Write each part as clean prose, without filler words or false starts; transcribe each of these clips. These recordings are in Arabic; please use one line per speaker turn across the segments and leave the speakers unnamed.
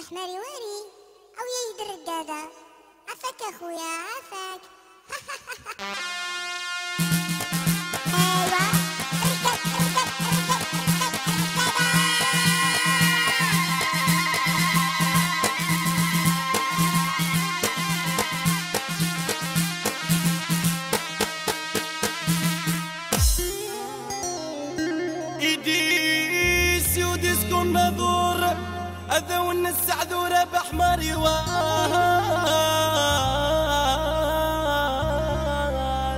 الحماري واري او يا يد الرقاده. عفاك اخويا عفاك. ايوا
ايدي سيوديسكم نظور هذا والنس عذوره بحمار يوار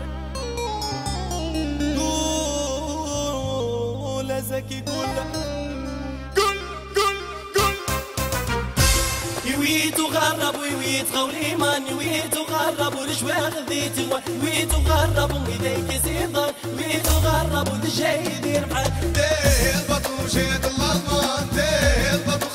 قول زكي قول يويت وغرب ويويت قولي مان يويت وغرب ولشوا غذيت ويويت وغرب ويديك سيضر ويويت وغرب ودشي يدير معاك
تهبط وشيد الله تهبط